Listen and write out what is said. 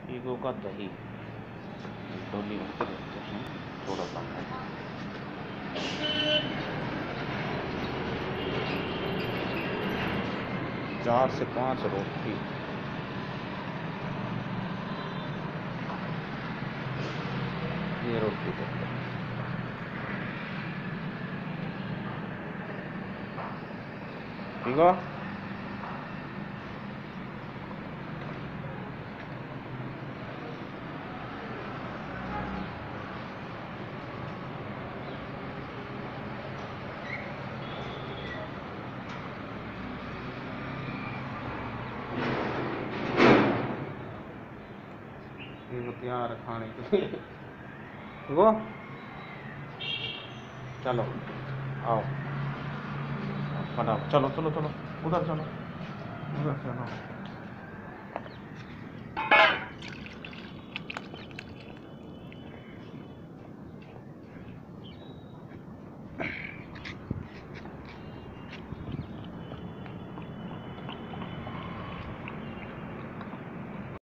Ego का दही डोली भर के देते हैं थोड़ा सा। 4 से 5 रोटी। ये रोटी देते हैं। ठीक है। ये तैयार खाने के लिए वो चलो आओ फटाफट चलो चलो चलो उधर चलो उधर चलो।